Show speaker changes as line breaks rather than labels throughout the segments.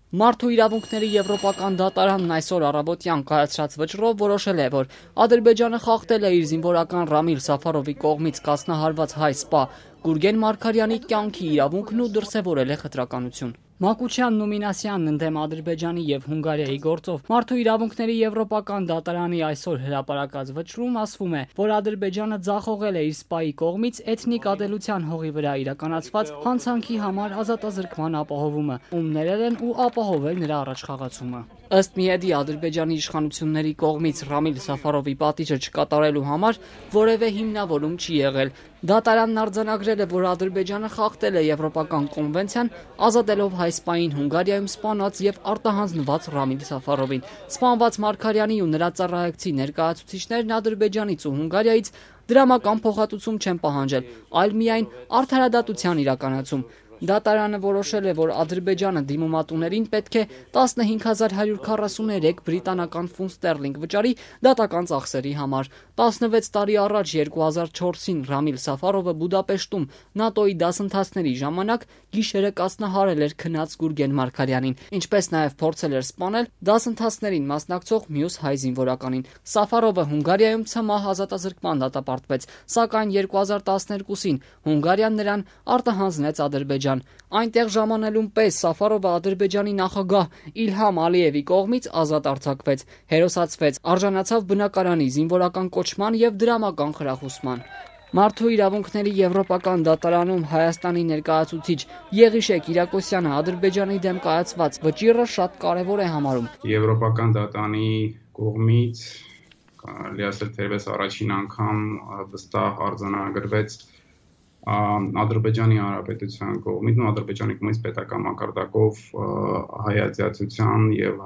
Մարդու իրավունքների եվրոպական դատարանն այսօր առավոտյան կայացրած վճռով որոշել է, որ Ադրբեջանը խախտել է իր զինվորական Ռամիլ Սաֆարովի կողմից կազմահարված հայ սպա Գուրգեն Մարգարյանի կյանքի իրավունքն ու դրսևորել է խտրականություն։ Մակուչյան Նոմինասյանն ընդդեմ Ադրբեջանի եւ Հունգարիայի գործով Մարդու իրավունքների եվրոպական դատարանի այսօր հրապարակած վճռում ասվում է, որ Ադրբեջանը ձախողել է իր սպայի կողմից էթնիկ ադելության հողի վրա իրականացված հանցանքի համար ազատազրկման ապահովումը, ում ներել են ու ապահովել նրա առաջխաղացումը։ Ըստ Միեդի Ադրբեջանի իշխանությունների կողմից Ռամիլ Սաֆարովի պատիժը չկատարելու համար որևէ հիմնավորում չի եղել։ Դատարանն արձանագրել է, որ Ադրբեջանը խախտել է Եվրոպական կոնվենցիան, ազատելով հայ սպային Հունգարիայում սպանած եւ արտահանձնված Ռամիլ Սաֆարովին։ Սպանված Մարգարյանի ու նրա ծառայակցի ներկայացուցիչներն Ադրբեջանից ու Հունգարիայից դրամական փոխհատուցում չեն պահանջել, այլ միայն արդարադատության իրականացում։ Դատարանը որոշել է, որ Ադրբեջանը դիմումատուներին պետք է 15143 բրիտանական ֆունտ ստերլինգ վճարի դատական ծախսերի համար։ 16 տարի առաջ 2004-ին Ռամիլ Սաֆարովը Բուդապեշտում ՆԱՏՕ-ի դասընթացների ժամանակ գիշերը կազմահարել էր քնած Գուրգեն Մարգարյանին, ինչպես նաև փորձել էր սպանել դասընթացներին մասնակցող մյուս հայ զինվորականին։ Սաֆարովը Հունգարիայում ցմահ ազատազրկման դատապարտվեց, սակայն 2012-ին Հունգարիան նրան արտահանձնեց Ադրբեջան։ Այնտեղ ժամանելուն պես Սաֆարովը Ադրբեջանի նախագահ Իլհամ Ալիևի կողմից ազատ արձակվեց, հերոսացվեց, արժանացավ բնակարանի, զինվորական կոչման եւ դրամական խրախուսման։ Մարդու իրավունքների եվրոպական դատարանում Հայաստանի ներկայացուցիչ Եղիշե Կիրակոսյանը Ադրբեջանի դեմ կայացված վճիռը շատ կարևոր է համարում։
Եվրոպական դատարանի կողմից լիասել թերևս առաջին անգամ վստահ արձանագրվեց Ադրբեջանի Հանրապետության կողմից, Ադրբեջանի կողմից պետական մակարդակով հայացիացության եւ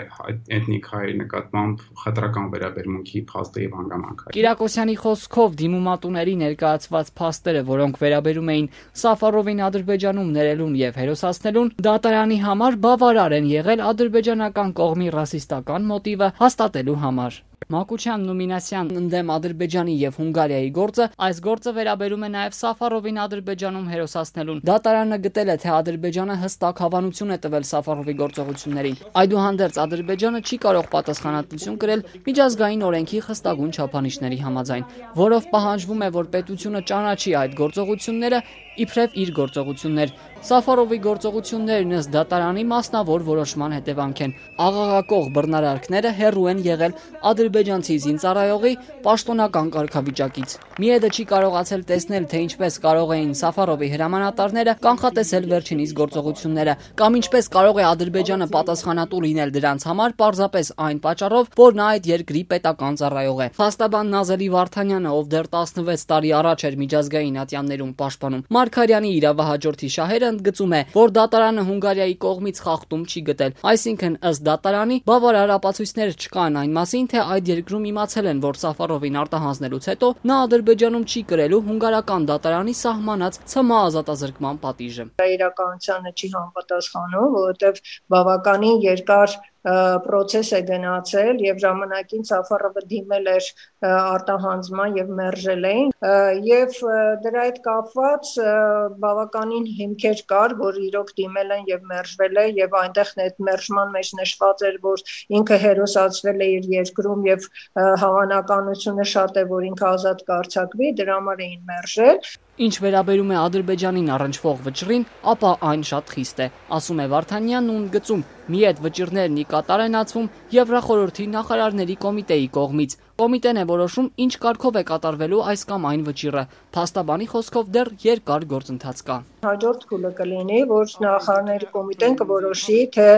էթնիկ հայերի նկատմամբ խտրական վերաբերմունքի փաստը եւ հանգամանքը։
Կիրակոսյանի խոսքով դիմումատուների ներկայացված փաստերը, որոնք վերաբերում էին Սաֆարովին Ադրբեջանում ներելուն եւ հերոսացնելուն, դատարանի համար բավարար են եղել ադրբեջանական կողմի ռասիստական մոտիվը հաստատելու համար։ Մակուչյան Նոմինասյանն ընդդեմ Ադրբեջանի եւ Հունգարիայի գործը, այս գործը վերաբերում է նաեւ Սաֆարովին Ադրբեջանում հերոսացնելուն։ Դատարանը գտել է, թե Ադրբեջանը հստակ հավանություն է տվել Սաֆարովի գործողություններին։ Այդուհանդերձ Ադրբեջանը չի կարող պատասխանատվություն կրել միջազգային օրենքի խստագույն չափանիշների համաձայն, որով պահանջվում է, որ պետությունը ճանաչի այդ գործողությունները իբրև իր գործողություններ։ Սաֆարովի գործողություններն ըստ դատարանի մասնավոր որոշման հետևանք են։ Աղաղակող բռնարարքները հեռու են եղել ադրբեջանցի զինծառայողի պաշտոնական կարգավիճակից։ Միեդը չի կարողացել տեսնել, թե ինչպես կարող էին Սաֆարովի հրամանատարները կանխատեսել վերջինիս գործողությունները, կամ ինչպես կարող է Ադրբեջանը պատասխանատու լինել դրանց համար պարզապես այն պատճառով, որ նա այդ երկրի պետական ծառայող է։ Փաստաբան Նազելի Վարդանյանը, ով դեռ 16 տարի առաջ էր միջազգային ատյաններում պաշտպանում Մարգարյանի իրավահաջորդի շահերը, ընդգծում է, որ դատարանը Հունգարիայի կողմից խախտում չի գտել։ Այսինքն, ըստ դատարանի, բավարար ապացույցներ չկան այն մասին, թե այդ երկրում իմացել են, որ Սաֆարովին արտահանձնելուց հետո նա Ադրբեջանում չի կրելու հունգարական դատարանի սահմանած ՑՄ ազատազրկման պատիժը։
Իրականությանը չի համապատասխանում, որովհետև բավականին երկար պրոցես է գնացել եւ ժամանակին Սաֆարովը դիմել էր արտահանձնման եւ մերժել էին եւ դրա հետ կապված բավականին հիմքեր կար, որ իրոք դիմել են եւ մերժվել է եւ այնտեղ այդ մերժման մեջ նշված էր, որ ինքը հերոսացվել է իր երկրում եւ հավանականությունը շատ է, որ ինքը ազատ կարձակվի, դրա համար էին մերժել։
Ինչ վերաբերում է Ադրբեջանին առնչվող վճռին, ապա այն շատ խիստ է, ասում է Վարդանյանն ու ընդգծում, մի այդ վճիռներն ի կատար են ածվում Եվրախորհրդի նախարարների կոմիտեի կողմից։ Կոմիտեն է որոշում, ինչ կարգով է կատարվելու այս կամ այն վճիռը։ Փաստաբանի խոսքով դեռ երկար գործընթաց կա։
Հաջորդ փուլը կլինի, որ նախարարների կոմիտեն կորոշի, թե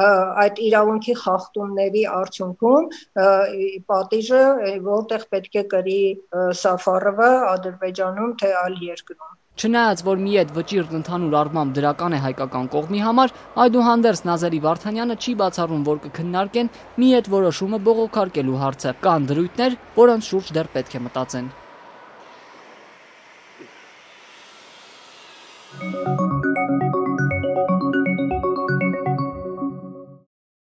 այդ իրավունքի խախտումների արդյունքում պատիժը որտեղ պետք է կրի Սաֆարովը Ադրբեջանում, թե այլ երկրում։
Չնայած, որ մի այդ վճիռն ընդհանուր առմամբ դրական է հայկական կողմի համար, այդուհանդերձ Նազելի Վարդանյանը չի բացառում, որ կքննարկեն մի այդ որոշումը բողոքարկելու հարցը։ Կան դրույթներ, որոնց շուրջ դեռ պետք է մտածեն։